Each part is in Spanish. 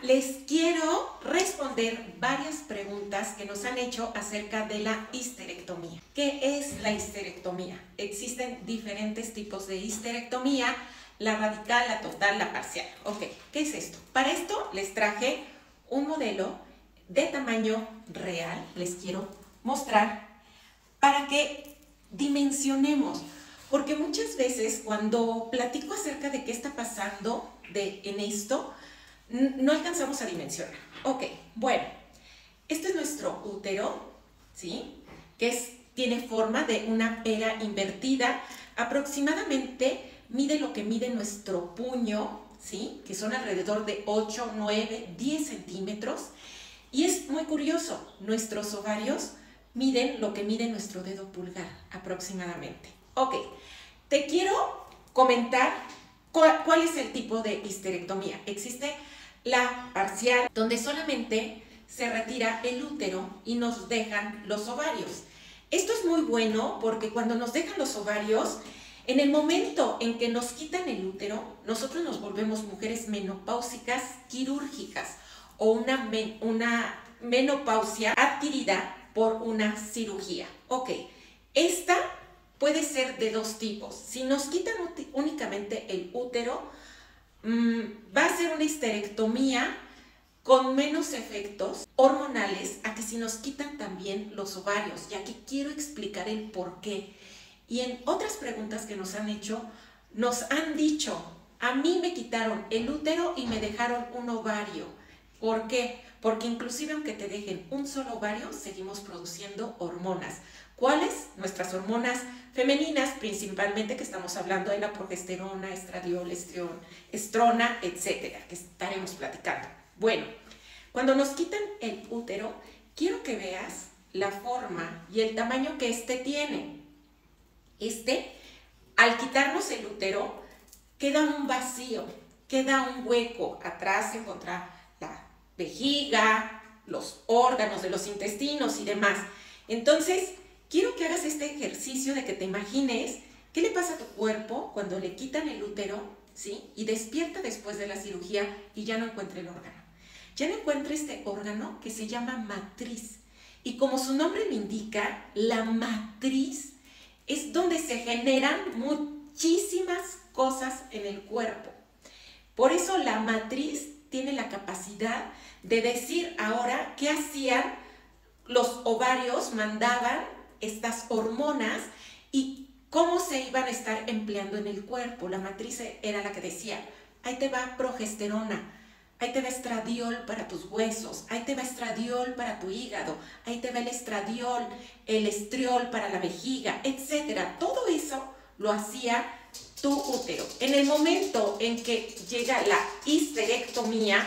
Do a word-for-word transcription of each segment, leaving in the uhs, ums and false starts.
les quiero responder varias preguntas que nos han hecho acerca de la histerectomía. ¿Qué es la histerectomía? Existen diferentes tipos de histerectomía, la radical, la total, la parcial. Ok, ¿qué es esto? Para esto les traje un modelo de tamaño real, les quiero mostrar, para que dimensionemos. Porque muchas veces cuando platico acerca de qué está pasando de, en esto, no alcanzamos a dimensionar. Ok, bueno, este es nuestro útero, ¿sí? Que es, tiene forma de una pera invertida. Aproximadamente mide lo que mide nuestro puño, ¿sí? Que son alrededor de ocho, nueve, diez centímetros. Y es muy curioso, nuestros ovarios miden lo que mide nuestro dedo pulgar, aproximadamente. Ok, te quiero comentar cuál, cuál es el tipo de histerectomía. Existe la parcial, donde solamente se retira el útero y nos dejan los ovarios. Esto es muy bueno porque cuando nos dejan los ovarios, en el momento en que nos quitan el útero, nosotros nos volvemos mujeres menopáusicas quirúrgicas o una, men, una menopausia adquirida por una cirugía. Ok, esta puede ser de dos tipos. Si nos quitan únicamente el útero, mmm, va a ser una histerectomía con menos efectos hormonales a que si nos quitan también los ovarios. Y aquí quiero explicar el por qué. Y en otras preguntas que nos han hecho, nos han dicho, a mí me quitaron el útero y me dejaron un ovario. ¿Por qué? Porque inclusive aunque te dejen un solo ovario, seguimos produciendo hormonas. ¿Cuáles? Nuestras hormonas femeninas, principalmente, que estamos hablando de la progesterona, estradiol, estrión, estrona, etcétera, que estaremos platicando. Bueno, cuando nos quitan el útero, quiero que veas la forma y el tamaño que este tiene. Este, al quitarnos el útero, queda un vacío, queda un hueco. Atrás se encuentra la vejiga, los órganos de los intestinos y demás. Entonces, quiero que hagas este ejercicio de que te imagines qué le pasa a tu cuerpo cuando le quitan el útero, ¿sí? Y despierta después de la cirugía y ya no encuentra el órgano. Ya no encuentra este órgano que se llama matriz. Y como su nombre lo indica, la matriz es donde se generan muchísimas cosas en el cuerpo. Por eso la matriz tiene la capacidad de decir ahora qué hacían los ovarios, mandaban estas hormonas y cómo se iban a estar empleando en el cuerpo. La matriz era la que decía, ahí te va progesterona, ahí te va estradiol para tus huesos, ahí te va estradiol para tu hígado, ahí te va el estradiol, el estriol para la vejiga, etcétera. Todo eso lo hacía tu útero. En el momento en que llega la histerectomía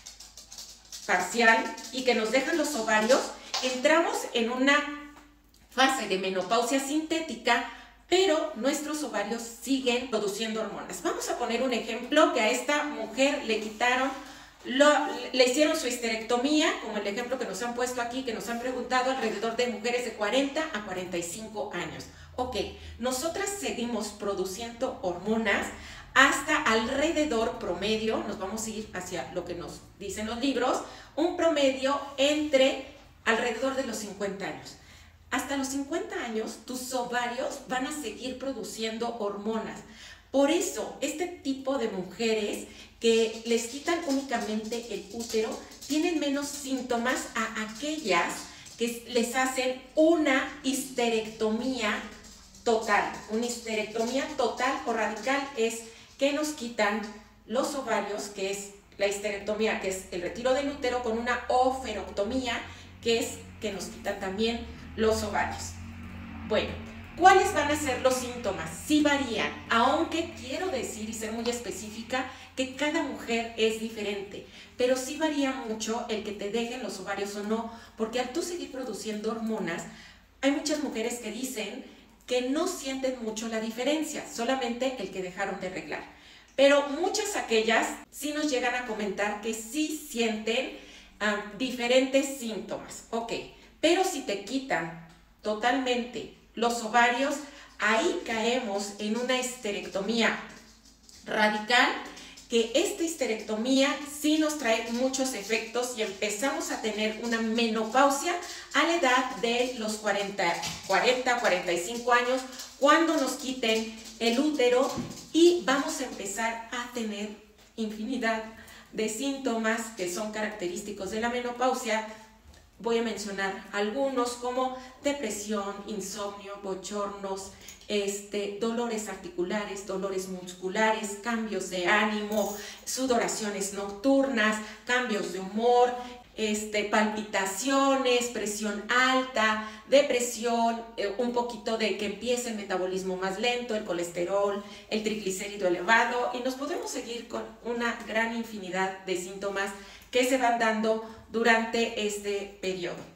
parcial y que nos dejan los ovarios, entramos en una fase de menopausia sintética, pero nuestros ovarios siguen produciendo hormonas. Vamos a poner un ejemplo que a esta mujer le quitaron, lo, le hicieron su histerectomía, como el ejemplo que nos han puesto aquí, que nos han preguntado, alrededor de mujeres de cuarenta a cuarenta y cinco años. Ok, nosotras seguimos produciendo hormonas hasta alrededor promedio, nos vamos a ir hacia lo que nos dicen los libros, un promedio entre alrededor de los cincuenta años. Hasta los cincuenta años, tus ovarios van a seguir produciendo hormonas. Por eso, este tipo de mujeres que les quitan únicamente el útero tienen menos síntomas a aquellas que les hacen una histerectomía total. Una histerectomía total o radical es que nos quitan los ovarios, que es la histerectomía, que es el retiro del útero, con una oferectomía, que es que nos quitan también los ovarios. Bueno, ¿cuáles van a ser los síntomas? Sí varían, aunque quiero decir y ser muy específica que cada mujer es diferente, pero sí varía mucho el que te dejen los ovarios o no, porque al tú seguir produciendo hormonas, hay muchas mujeres que dicen que no sienten mucho la diferencia, solamente el que dejaron de arreglar. Pero muchas aquellas sí nos llegan a comentar que sí sienten uh, diferentes síntomas. Ok, pero si te quitan totalmente los ovarios, ahí caemos en una histerectomía radical, que que esta histerectomía sí nos trae muchos efectos y empezamos a tener una menopausia a la edad de los cuarenta, cuarenta, cuarenta y cinco años, cuando nos quiten el útero, y vamos a empezar a tener infinidad de síntomas que son característicos de la menopausia. Voy a mencionar algunos como depresión, insomnio, bochornos, este, dolores articulares, dolores musculares, cambios de ánimo, sudoraciones nocturnas, cambios de humor, este, palpitaciones, presión alta, depresión, eh, un poquito de que empiece el metabolismo más lento, el colesterol, el triglicérido elevado, y nos podemos seguir con una gran infinidad de síntomas que se van dando durante este periodo.